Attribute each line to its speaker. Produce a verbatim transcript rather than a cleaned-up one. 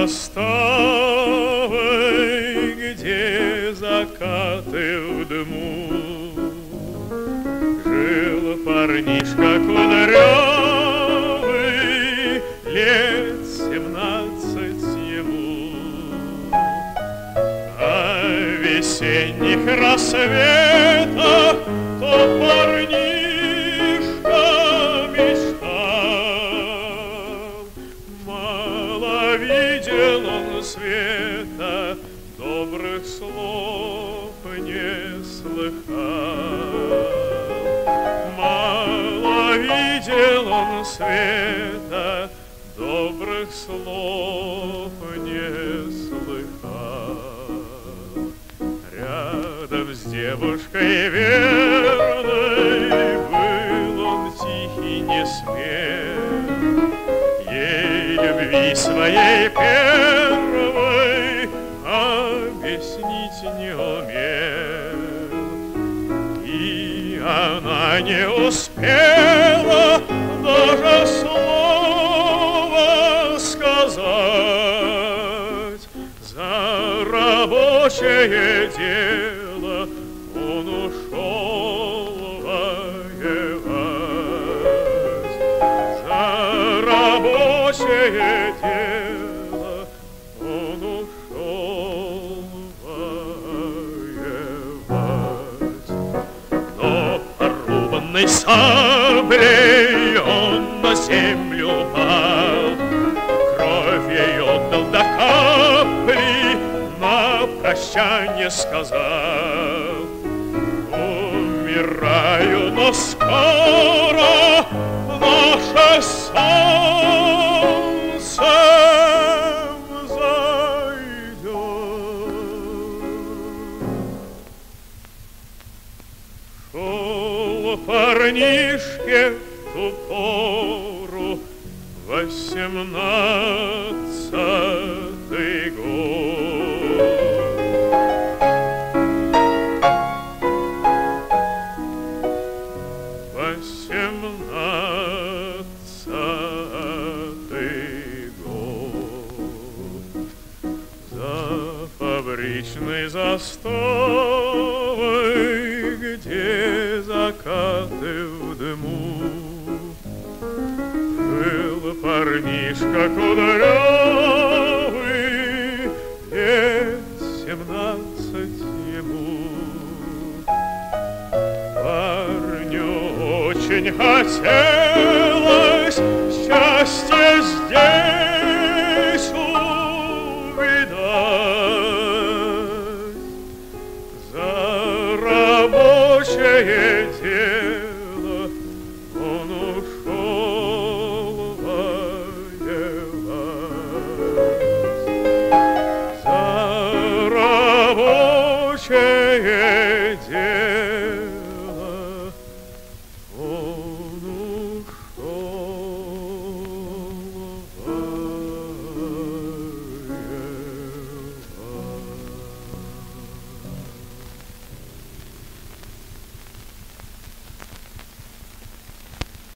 Speaker 1: заставой, где закаты в дыму, жил парнишка кудрявый, лет семнадцать ему. О весенних рассветах тот парнишка мечтал. Мало видел он света, добрых слов не слыхал. Мало видел он света, добрых слов не слыхал. Рядом с девушкой верной был он тихий, не смел, ей любви своей первой объяснить не умел. И она не успела даже слова сказать. За рабочее дело он ушел воевать. За рабочее дело он ушел воевать. Но порубанный саблей он на землю упал, кровь ей отдал до капли, на прощанье сказал: умираю, но скоро наше солнце взойдет. Шел парнишке в ту пору восемнадцатый год. Восемнадцатый год. За фабричной заставой, где закаты в дыму, жил парнишка кудрявый, лет семнадцать ему. Парню очень хотелось счастье здесь